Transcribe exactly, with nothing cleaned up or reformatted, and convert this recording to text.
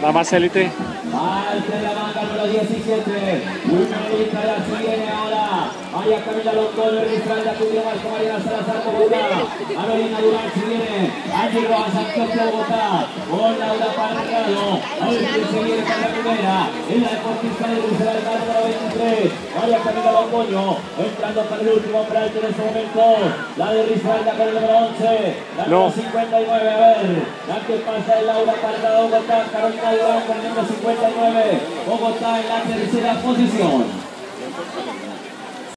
La más élite. Alta la manga número diecisiete. Una lista la sigue ahora. María Camila Londoño, Risralda, Julio Marco, Mariana Salazar, Bogotá. Avelina Durán si viene. Angie Rojas, Antioquia, Bogotá. Con Laura Parrado. A ver quién se viene para la primera. Es la deportista de Risralda, número veintitrés. María Camila Londoño. Entrando para el último umbral en este momento. La de Risralda con el número once. La número cincuenta y nueve. A ver. La que pasa es Laura Parrado, Bogotá. Carolina Durán con el número cincuenta y nueve. Bogotá en la tercera posición.